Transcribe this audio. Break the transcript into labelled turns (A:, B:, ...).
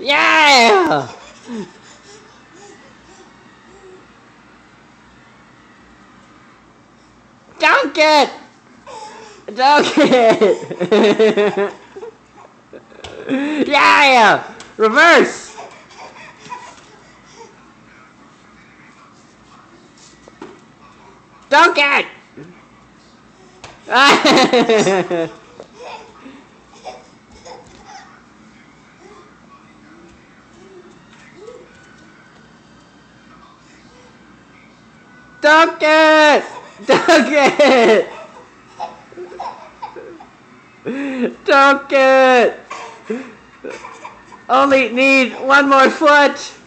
A: Yeah! Dunk it! Dunk it! Yeah! Reverse! Dunk it! Dunk it! Dunk it! Dunk it! Only need one more foot!